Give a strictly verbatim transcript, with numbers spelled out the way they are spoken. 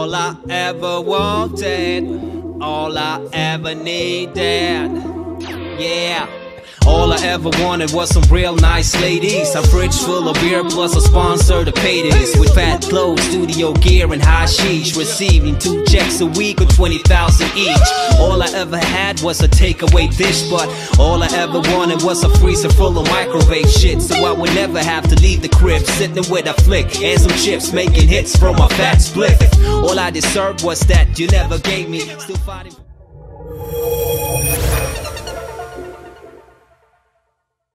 All I ever wanted, all I ever needed, yeah. All I ever wanted was some real nice ladies, a fridge full of beer plus a sponsor to pay this, with fat clothes, studio gear and hashish, receiving two checks a week or twenty thousand each. All I ever had was a takeaway dish, but all I ever wanted was a freezer full of microwave shit, so I would never have to leave the crib, sitting with a flick and some chips, making hits from a fat split. All I deserved was that you never gave me. Still fighting.